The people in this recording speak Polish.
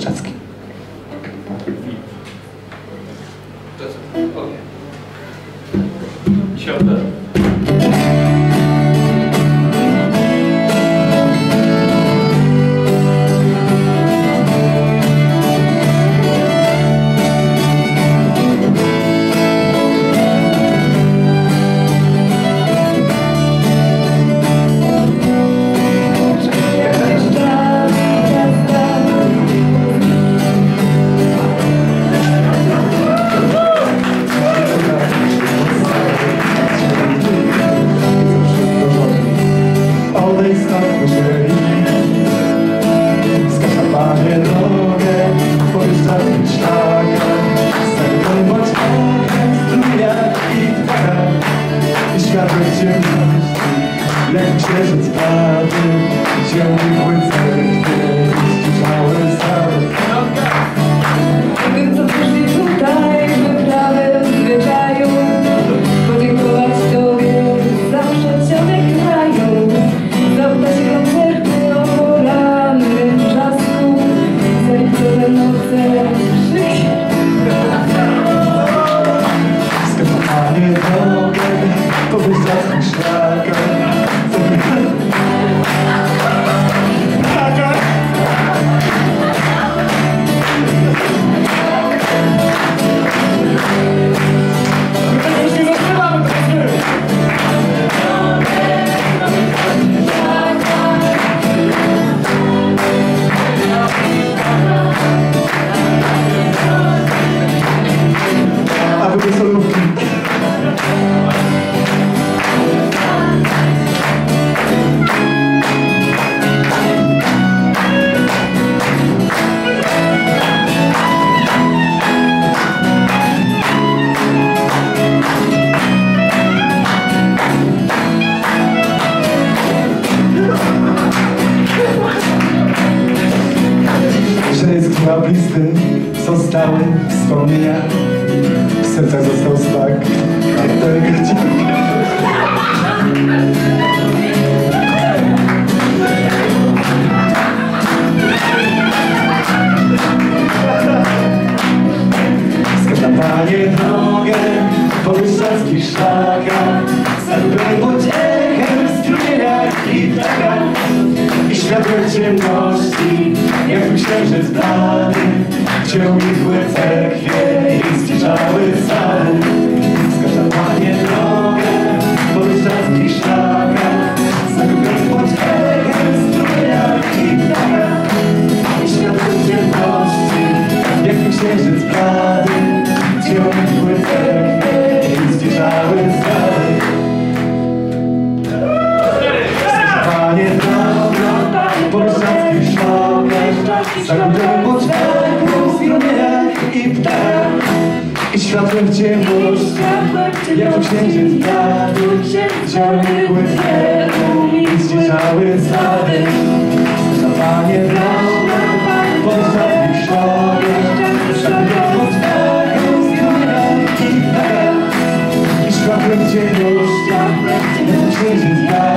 Bieszczadzki. Świata. Zostały wspomnienia, w sercach został smak. Sklepanie drogę po bieszczadzkich szlakach, zalubię bądź echem w strumieniach i ptakach i światłem ciemności, jak księżyc blady. Ciągłe cerkwie i zbliżały sady. Sklepanie drogę po bieszczadzkich szlakach, zalubię bądź echem w strumieniach i ptakach i światłem ciemności, jak księżyc blady. Ciągłe cerkwie i zbliżały sady. Sklepanie drogę po bieszczadzkich szlakach, zalubię bądź echem w strumieniach i ptakach i światłem w ciemności, jak księżyc blady. Ciągłe cerkwie i zbliżały sady. Sklepanie drogę po bieszczadzkich szlakach, zalubię bądź echem w strumieniach i ptakach i światłem w ciemności, jak księżyc blady.